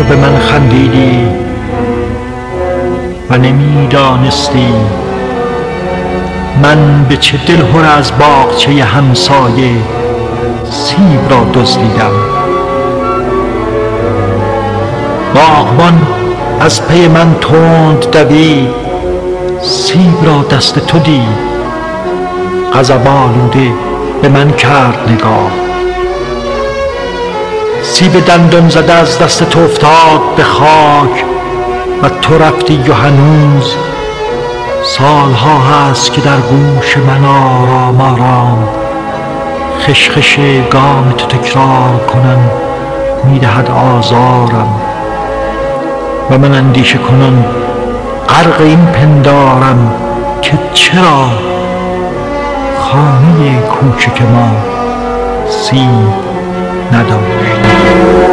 به من خندیدی و نمیدانستی من به چه دلهره از باغچه همسایه سیب را دزدیدم. باغبان از پی من تند دوید، سیب را دست تو دید، غضب آلوده به من کرد نگاه. سیب دندان زده از دست تو افتاد به خاک و تو رفتی و هنوز سالها هست که در گوش من آرام آرام خشخش گام تو تکرارکنان میدهد آزارم و من اندیشه کنان غرق این پندارم که چرا خانه کوچک ما سیب نداشت.